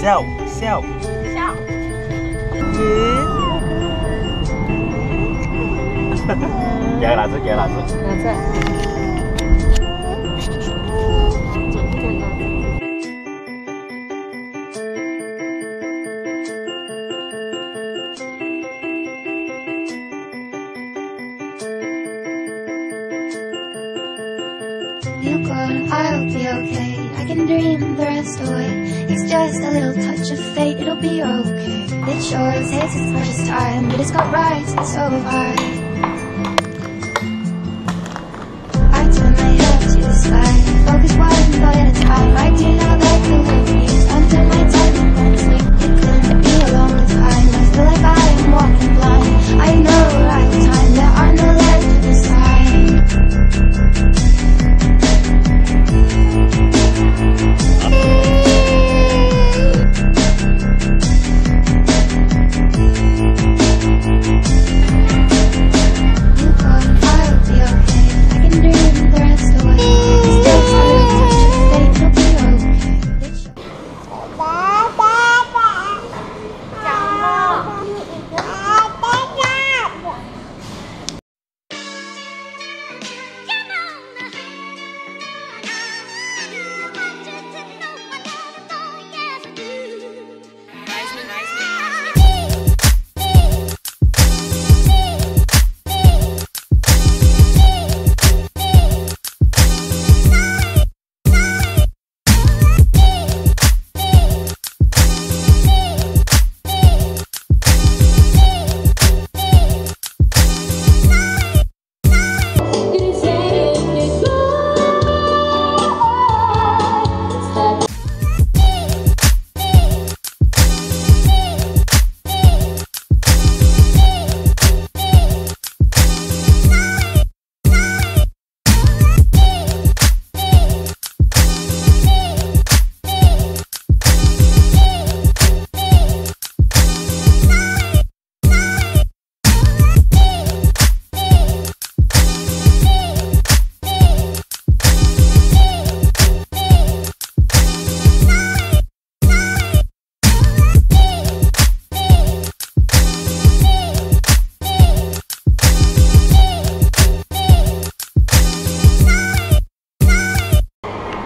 笑笑笑。 给他拿着，给他拿着。 拿着。准不准呢？ You go, I'll be okay. I can dream the rest away. It's just a little touch of fate, it'll be okay. It sure takes its precious time, but it's got rights, it's so fine. I turn my head to the sky, focus one thought at a time. I do know that the world needs until my time won't sleep. It couldn't be a longer time. I feel like I am walking blind. I know right time, there are no left to this time.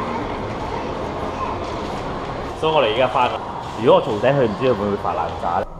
So 我哋而家翻啦。如果我嘈醒佢，唔知佢會唔會發爛渣咧？